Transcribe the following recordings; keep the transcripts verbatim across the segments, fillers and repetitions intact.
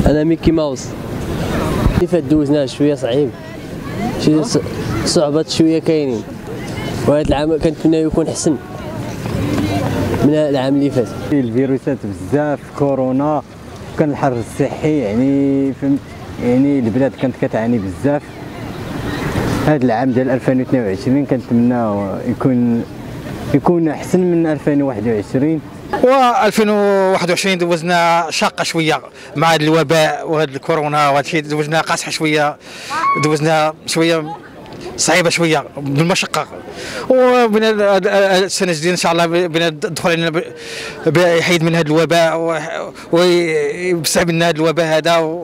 انا ميكي ماوس. كيف دوزناه شويه صعيب، شي صعوبات شويه كاينين، وهذا العام كنتمنى يكون احسن من العام اللي فات. الفيروسات بزاف، كورونا، كان الحر الصحي، يعني فهمت، يعني البلاد كانت كتعاني بزاف. هذا العام ديال ألفين واثنين وعشرين كنتمنى يكون يكون احسن من ألفين وواحد وعشرين. و2021 دوزنا شاقه شويه مع هذا الوباء وهذا الكورونا وهذا الشيء، دوزنا قاصحه شويه، دوزنا شويه صعيبه شويه بالمشقه. وبين السنه الجديده ان شاء الله بين ندخل علينا يحيد من هذا الوباء ويبسح لنا هذا الوباء هذا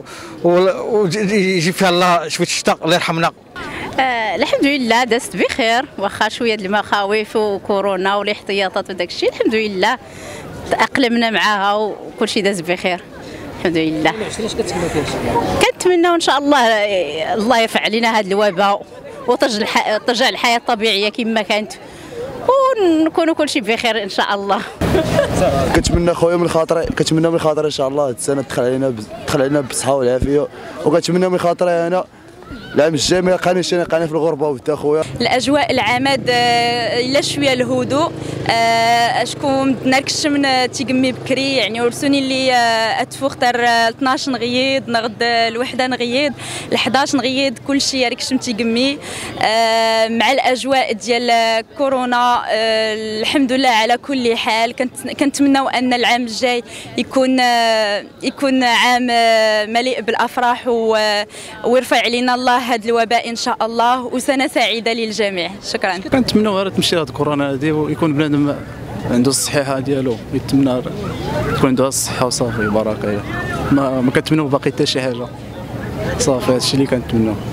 ويجيب فيها الله شويه الشتاء، الله يرحمنا. آه الحمد لله دازت بخير، واخا شويه المخاوف وكورونا والاحتياطات وداك الشيء، الحمد لله تاقلمنا معاها وكل شيء داز بخير الحمد لله. كنتمناو ان شاء الله الله يرفع علينا هذا الوباء وترجع ترجع الحياه الطبيعيه كما كانت ونكونوا كل شيء بخير ان شاء الله. كنتمنى خويا من خاطري، كنتمنى من خاطري ان شاء الله هذه السنه تدخل علينا تدخل علينا بالصحه والعافيه، وكنتمنى من خاطري انا العام الجاي ما يلقانيش انا قاني في الغربه وانت خويا. الاجواء العماد الا شويه الهدوء، اشكون نركش من تيقمي بكري، يعني ورسوني اللي اتفوق تر اثناش نغيد نغد الوحده نغيد الحداش نغيد كلشي ركش تيقمي مع الاجواء ديال كورونا. الحمد لله على كل حال، كنتمناو ان العام الجاي يكون يكون عام مليء بالافراح ويرفع علينا الله هذا الوباء ان شاء الله، وسنه سعيده للجميع. شكرا. كنتمناو غير تمشي هذه كورونا هذه ويكون بنادم عنده الصحيحه ديالو، يتمنى تكون عنده الصحه وصافي بركه. ما ما كنتمناو باقي حتى شي حاجه، صافي هذا الشيء اللي كنتمناو.